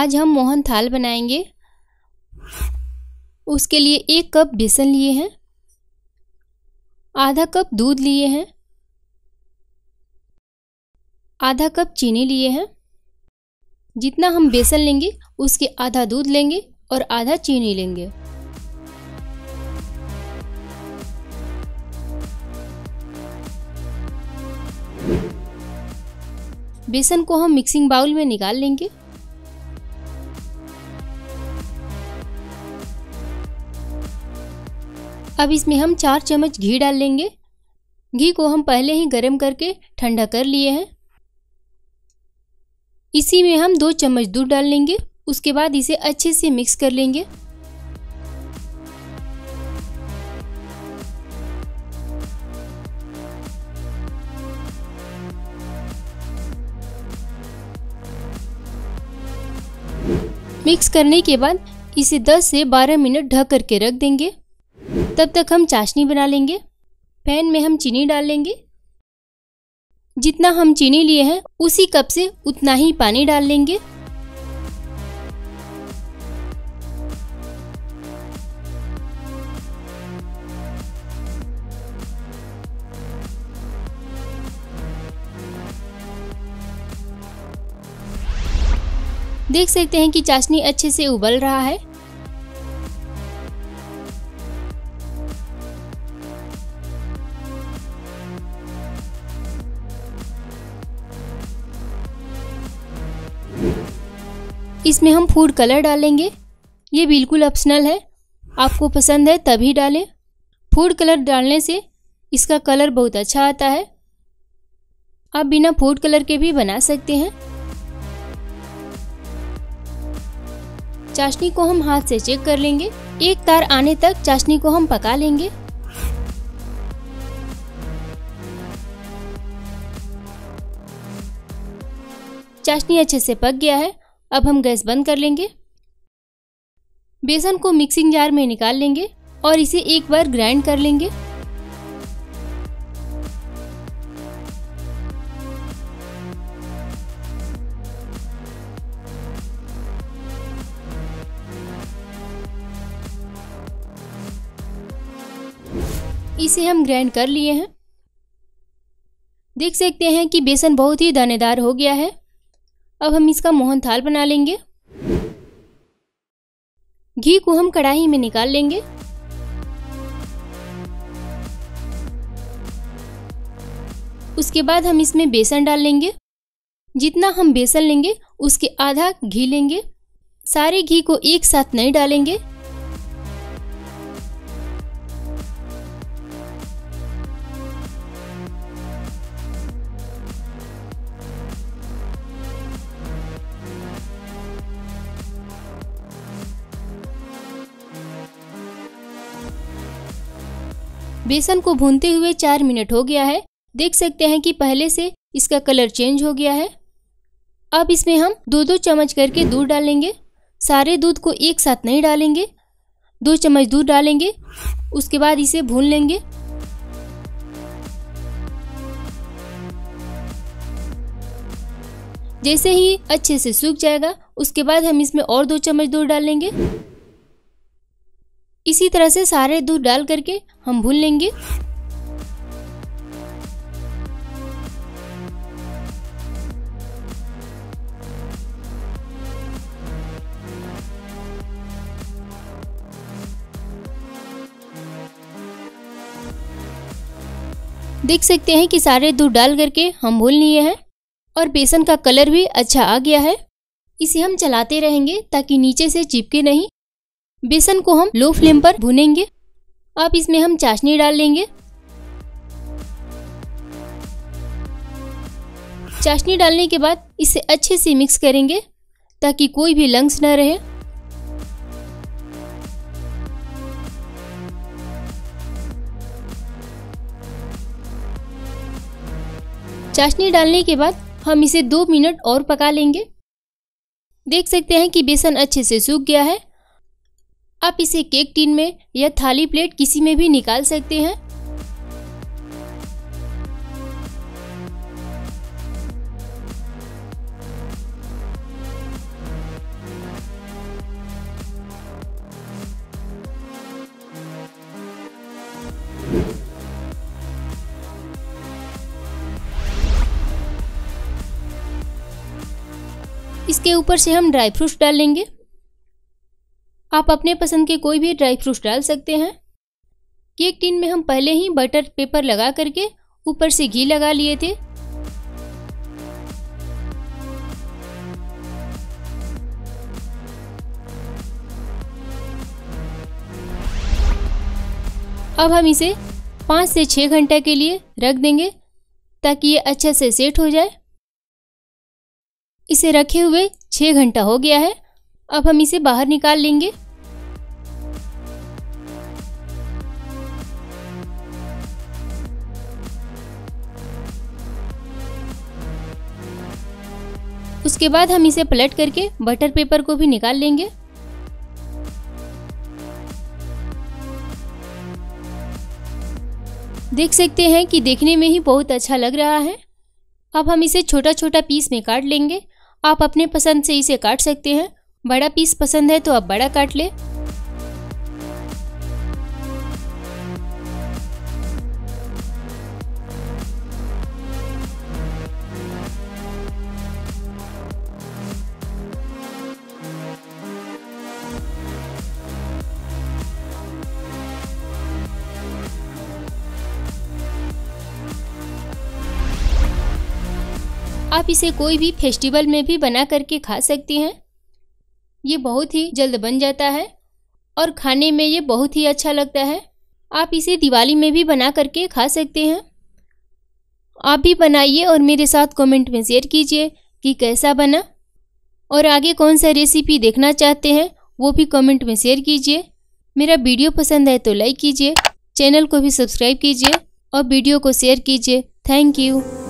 आज हम मोहन थाल बनाएंगे। उसके लिए 1 कप बेसन लिए हैं, आधा कप दूध लिए हैं, आधा कप चीनी लिए हैं। जितना हम बेसन लेंगे उसके आधा दूध लेंगे और आधा चीनी लेंगे। बेसन को हम मिक्सिंग बाउल में निकाल लेंगे। अब इसमें हम 4 चम्मच घी डाल लेंगे। घी को हम पहले ही गर्म करके ठंडा कर लिए हैं। इसी में हम 2 चम्मच दूध डाल लेंगे। उसके बाद इसे अच्छे से मिक्स कर लेंगे। मिक्स करने के बाद इसे 10 से 12 मिनट ढक करके रख देंगे। तब तक हम चाशनी बना लेंगे। पैन में हम चीनी डाल लेंगे। जितना हम चीनी लिए हैं उसी कप से उतना ही पानी डाल लेंगे। देख सकते हैं कि चाशनी अच्छे से उबल रहा है। इसमें हम फूड कलर डालेंगे। ये बिल्कुल ऑप्शनल है, आपको पसंद है तभी डालें। फूड कलर डालने से इसका कलर बहुत अच्छा आता है। आप बिना फूड कलर के भी बना सकते हैं। चाशनी को हम हाथ से चेक कर लेंगे। एक तार आने तक चाशनी को हम पका लेंगे। चाशनी अच्छे से पक गया है। अब हम गैस बंद कर लेंगे। बेसन को मिक्सिंग जार में निकाल लेंगे और इसे एक बार ग्राइंड कर लेंगे। इसे हम ग्राइंड कर लिए हैं। देख सकते हैं कि बेसन बहुत ही दानेदार हो गया है। अब हम इसका मोहन थाल बना लेंगे। घी को हम कढ़ाई में निकाल लेंगे। उसके बाद हम इसमें बेसन डाल लेंगे। जितना हम बेसन लेंगे उसके आधा घी लेंगे। सारे घी को एक साथ नहीं डालेंगे। बेसन को भूनते हुए 4 मिनट हो गया है। देख सकते हैं कि पहले से इसका कलर चेंज हो गया है। अब इसमें हम 2-2 चम्मच करके दूध डालेंगे। सारे दूध को एक साथ नहीं डालेंगे। 2 चम्मच दूध डालेंगे। उसके बाद इसे भून लेंगे। जैसे ही अच्छे से सूख जाएगा उसके बाद हम इसमें और 2 चम्मच दूध डाल लेंगे। इसी तरह से सारे दूध डाल करके हम भून लेंगे। देख सकते हैं कि सारे दूध डाल करके हम भून लिए हैं और बेसन का कलर भी अच्छा आ गया है। इसे हम चलाते रहेंगे ताकि नीचे से चिपके नहीं। बेसन को हम लो फ्लेम पर भूनेंगे। अब इसमें हम चाशनी डाल लेंगे। चाशनी डालने के बाद इसे अच्छे से मिक्स करेंगे ताकि कोई भी लम्स न रहे। चाशनी डालने के बाद हम इसे 2 मिनट और पका लेंगे। देख सकते हैं कि बेसन अच्छे से सूख गया है। आप इसे केक टिन में या थाली प्लेट किसी में भी निकाल सकते हैं। इसके ऊपर से हम ड्राई फ्रूट्स डाल लेंगे। आप अपने पसंद के कोई भी ड्राई फ्रूट्स डाल सकते हैं। केक टिन में हम पहले ही बटर पेपर लगा करके ऊपर से घी लगा लिए थे। अब हम इसे 5 से 6 घंटे के लिए रख देंगे ताकि ये अच्छे से सेट हो जाए। इसे रखे हुए 6 घंटा हो गया है। अब हम इसे बाहर निकाल लेंगे। उसके बाद हम इसे पलट करके बटर पेपर को भी निकाल लेंगे। देख सकते हैं कि देखने में ही बहुत अच्छा लग रहा है। अब हम इसे छोटा छोटा पीस में काट लेंगे। आप अपने पसंद से इसे काट सकते हैं। बड़ा पीस पसंद है तो आप बड़ा काट ले। आप इसे कोई भी फेस्टिवल में भी बना करके खा सकती हैं। ये बहुत ही जल्द बन जाता है और खाने में ये बहुत ही अच्छा लगता है। आप इसे दिवाली में भी बना करके खा सकते हैं। आप भी बनाइए और मेरे साथ कमेंट में शेयर कीजिए कि कैसा बना, और आगे कौन सा रेसिपी देखना चाहते हैं वो भी कमेंट में शेयर कीजिए। मेरा वीडियो पसंद है तो लाइक कीजिए, चैनल को भी सब्सक्राइब कीजिए और वीडियो को शेयर कीजिए। Thank you.